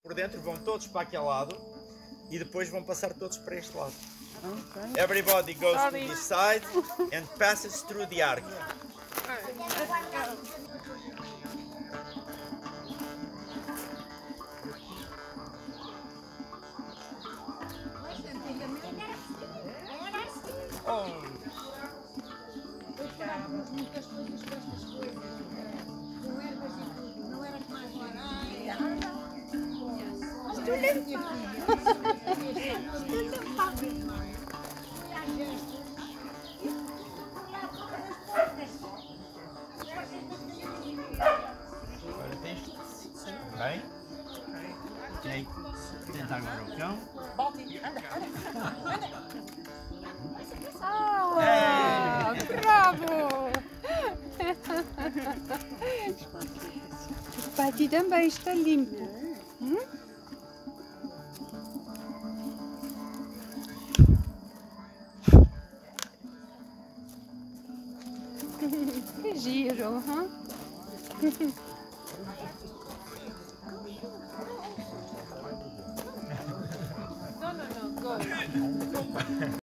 Por dentro vão todos para aquele lado e depois vão passar todos para este lado. Okay. Everybody goes to this side and passes through the arc. Oh. Muitas coisas com estas coisas. Com ervas e tudo. Não era que mais laranja. Mas tu Agora tens bem? Ok. Tenta agora o cão. Ah, bravo! O pati também está limpo. Que giro, huh? No, go.